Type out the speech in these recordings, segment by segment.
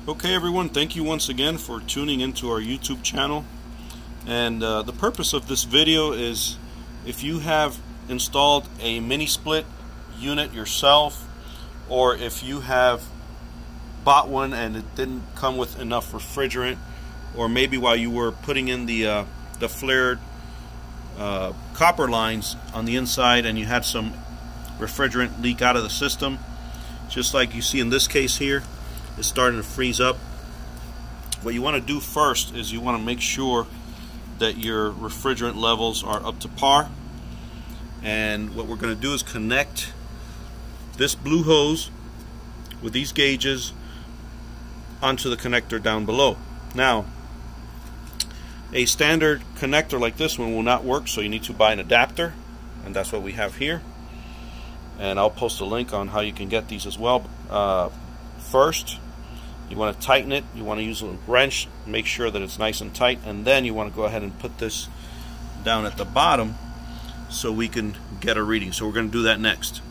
Okay everyone, thank you once again for tuning into our YouTube channel. And the purpose of this video is, if you have installed a mini split unit yourself, or if you have bought one and it didn't come with enough refrigerant, or maybe while you were putting in the flared copper lines on the inside and you had some refrigerant leak out of the system, just like you see in this case here, it's starting to freeze up. What you want to do first is you want to make sure that your refrigerant levels are up to par, and what we're going to do is connect this blue hose with these gauges onto the connector down below. Now, a standard connector like this one will not work, so you need to buy an adapter, and that's what we have here, and I'll post a link on how you can get these as well. First, you want to tighten it. You want to use a wrench, make sure that it's nice and tight, and then you want to go ahead and put this down at the bottom so we can get a reading. So we're going to do that next.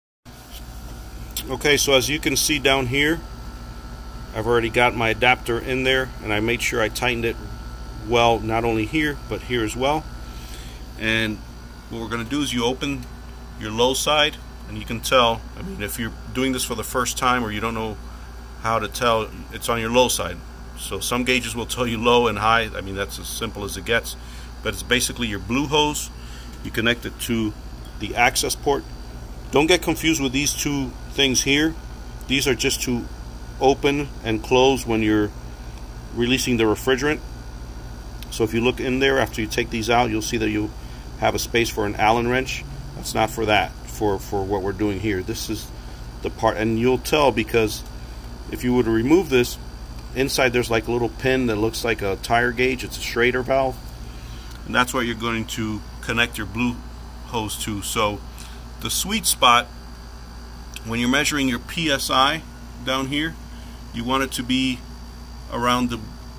Okay, so as you can see down here, I've already got my adapter in there, and I made sure I tightened it well, not only here but here as well. And what we're going to do is you open your low side, and you can tell, I mean, if you're doing this for the first time or you don't know how to tell, it's on your low side. So some gauges will tell you low and high. I mean, that's as simple as it gets, but it's basically your blue hose. You connect it to the access port. Don't get confused with these two things here. These are just to open and close when you're releasing the refrigerant. So if you look in there after you take these out, you'll see that you have a space for an Allen wrench. That's not for that, for what we're doing here. This is the part, and you'll tell because if you were to remove this, inside there's like a little pin that looks like a tire gauge. It's a Schrader valve, and that's what you're going to connect your blue hose to. So the sweet spot, when you're measuring your PSI down here, you want it to be around the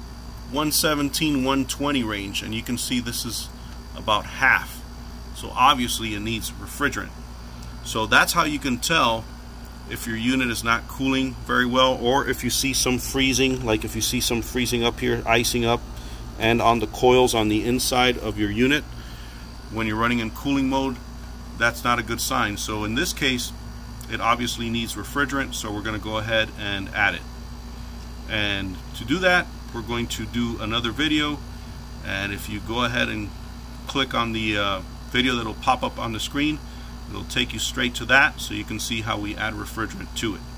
117, 120 range, and you can see this is about half. So obviously it needs refrigerant. So that's how you can tell if your unit is not cooling very well, or if you see some freezing, like if you see some freezing up here, icing up, and on the coils on the inside of your unit when you're running in cooling mode, that's not a good sign. So in this case, it obviously needs refrigerant, so we're going to go ahead and add it. And to do that, we're going to do another video, and if you go ahead and click on the video that'll pop up on the screen, it'll take you straight to that, so you can see how we add refrigerant to it.